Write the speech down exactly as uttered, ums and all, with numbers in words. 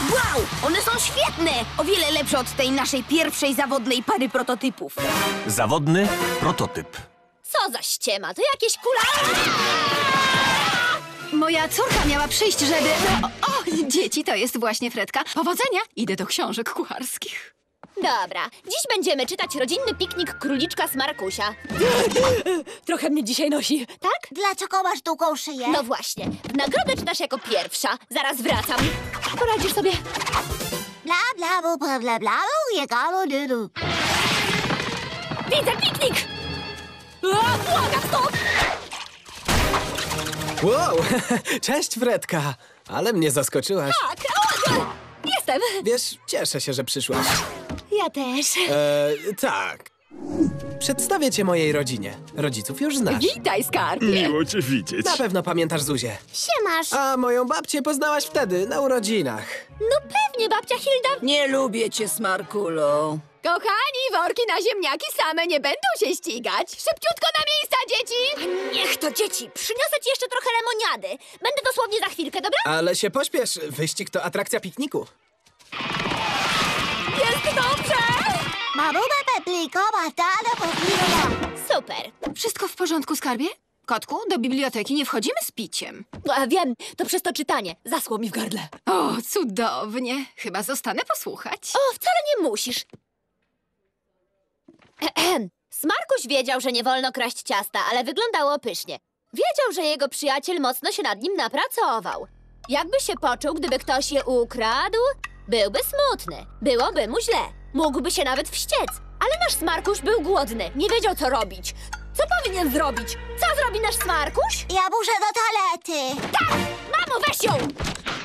Wow, one są świetne! O wiele lepsze od tej naszej pierwszej zawodnej pary prototypów. Zawodny prototyp. Co za ściema, to jakieś kula... Moja córka miała przyjść, żeby... No, o, dzieci, to jest właśnie Fredka. Powodzenia! Idę do książek kucharskich. Dobra, dziś będziemy czytać rodzinny piknik króliczka Smarkusia. Trochę mnie dzisiaj nosi, tak? Dlaczego masz długą szyję? No właśnie, w nagrodę czytasz jako pierwsza. Zaraz wracam. Poradzisz sobie? Bla, bla, bla, bla, bla, bla, jegalo, dydu. Widzę piknik! A, błaga, stop! Wow, cześć Fredka, ale mnie zaskoczyłaś. Tak, o, jestem. Wiesz, cieszę się, że przyszłaś. Ja też. E, tak. Przedstawię cię mojej rodzinie. Rodziców już znasz. Witaj, skarbie. Miło cię widzieć. Na pewno pamiętasz Zuzię. Siemasz. A moją babcię poznałaś wtedy, na urodzinach. No pewnie, babcia Hilda. Nie lubię cię, Smarkulo. Kochani, worki na ziemniaki same nie będą się ścigać. Szybciutko na miejsca, dzieci! Niech to dzieci. Przyniosę ci jeszcze trochę lemoniady. Będę dosłownie za chwilkę, dobra? Ale się pośpiesz, wyścig to atrakcja pikniku. Jest dobrze! Mamuba peplikowa, dale poplikowa. Super. Wszystko w porządku, skarbie? Kotku, do biblioteki nie wchodzimy z piciem. A, wiem, to przez to czytanie. Zasło mi w gardle. O, cudownie. Chyba zostanę posłuchać. O, wcale nie musisz. Ehem. Smarkuś wiedział, że nie wolno kraść ciasta, ale wyglądało pysznie. Wiedział, że jego przyjaciel mocno się nad nim napracował. Jakby się poczuł, gdyby ktoś je ukradł? Byłby smutny. Byłoby mu źle. Mógłby się nawet wściec. Ale nasz Smarkuś był głodny. Nie wiedział, co robić. Co powinien zrobić? Co zrobi nasz Smarkuś? Ja muszę do toalety. Tak! Mamo, weź ją!